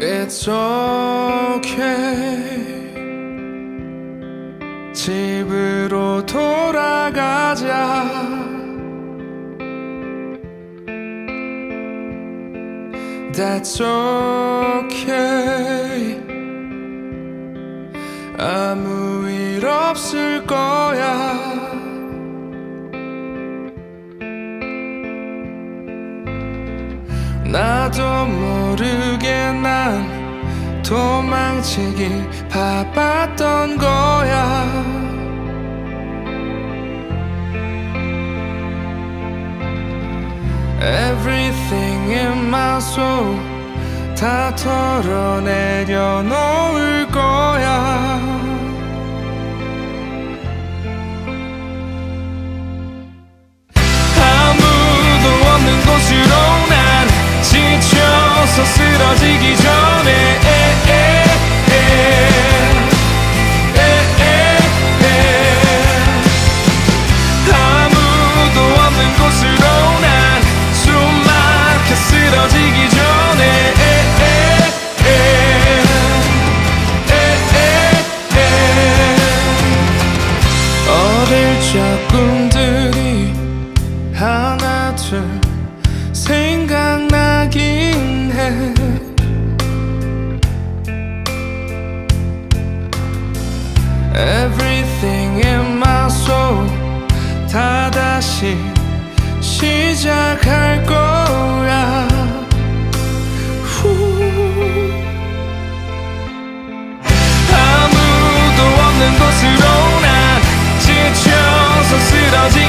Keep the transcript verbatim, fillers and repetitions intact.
It's okay. 집으로 돌아가자. That's okay. 아무 일 없을 거야. 나도 모르게 난 도망치길 바빴던 거야. Everything in my soul 다 털어내려 놓을 거야. 아무도 없는 곳으로 난 지쳐서 쓰러지기 전에 아무도 없는 곳으로 난 숨 막혀 쓰러지기 전에 어릴 적 꿈들이 하나 둘 생각나긴 해. Everything in my soul 다 다시 시작할 거야. 후. 아무도 없는 곳으로 난 지쳐서 쓰러지